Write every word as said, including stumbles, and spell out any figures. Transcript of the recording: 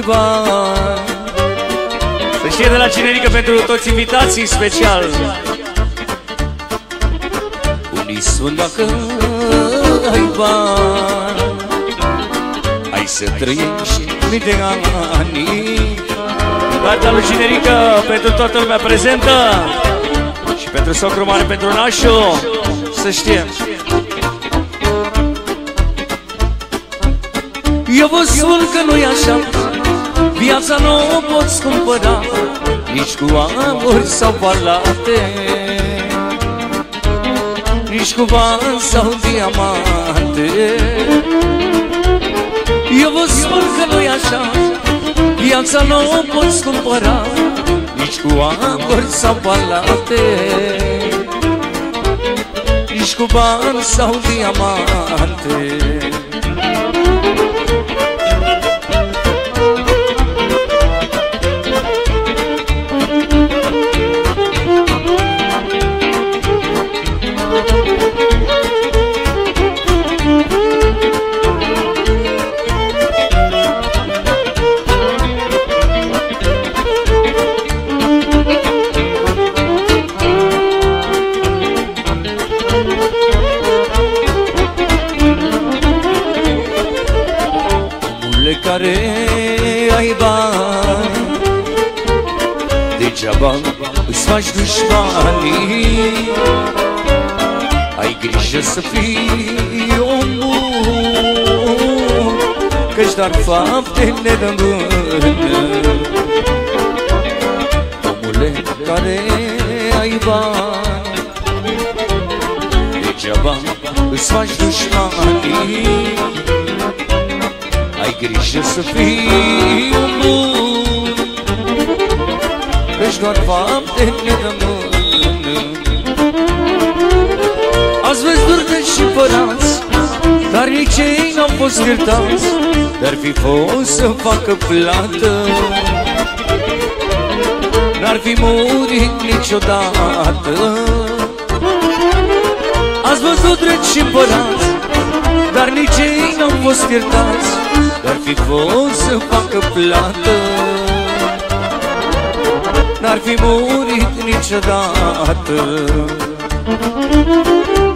bani. Să știe de la Cinerică pentru toți invitații special. Unii spun dacă ai bani, ai să trăiești mii de ani. Partea lui Cinerică pentru toată lumea prezentă și pentru socru mare, pentru nașu. Să știe. Eu vă spun că nu-i așa, viața nu o poți cumpăra nici cu amori sau palate, nici cu bani sau diamante. Eu vă spun că nu-i așa, viața nu o poți cumpăra nici cu amori sau palate, nici cu bani sau diamante. Care ai bani, degeaba îți faci dușmanii. Ai grijă să fii om bun, căci doar fapte ne dă mână. Omule care ai bani, degeaba îți faci dușmanii. Ai grijă să fii un bun, căci doar fapte ne dă mână. Ați văzut și părați, dar nici ei n-au fost iertați, dar fi fost să facă plată, n-ar fi murit niciodată. Ați văzut și părați, dar nici ei n-au fost iertați, dar fi fost să facă plată, n-ar fi murit niciodată.